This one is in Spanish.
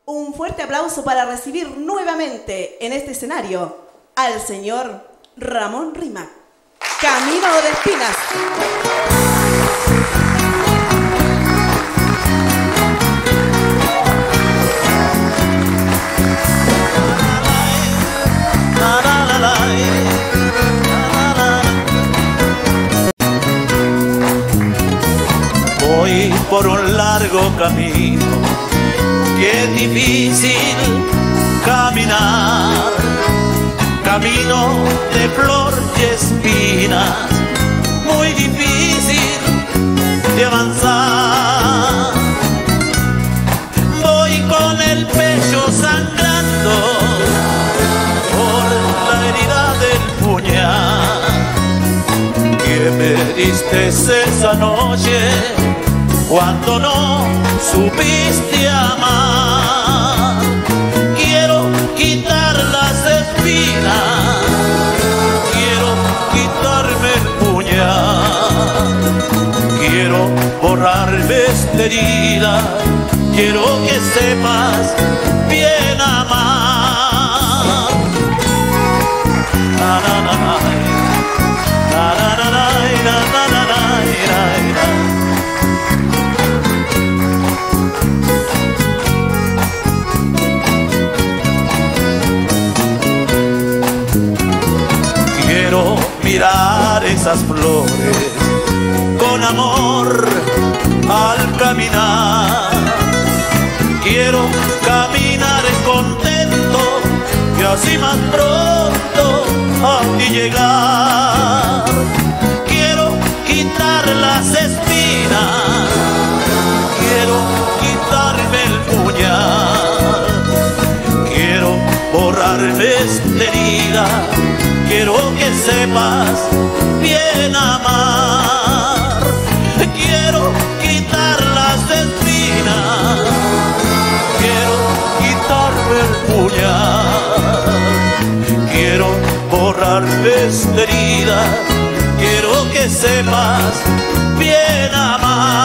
Un fuerte aplauso para recibir nuevamente en este escenario al señor Ramón Rimac. Camino de Espinas. Voy por un largo camino, qué difícil caminar, camino de flor y espinas, muy difícil de avanzar. Voy con el pecho sangrando por la herida del puñal que me diste esa noche cuando no supiste amar. Quiero quitar las espinas, quiero quitarme el puñal, quiero borrarme esta herida, quiero que sepas bien amar. Na, na, na, na. Na, na, na, na, na, na, na, na, na. Quiero mirar esas flores con amor al caminar. Quiero caminar contento y así más pronto a ti llegar. Quiero quitar las espinas, quiero quitarme el puñal, quiero borrarme esta herida, quiero que sepas bien amar. Quiero quitar las espinas, quiero quitarme el puñal, quiero borrarme esta herida, quiero que sepas bien amar.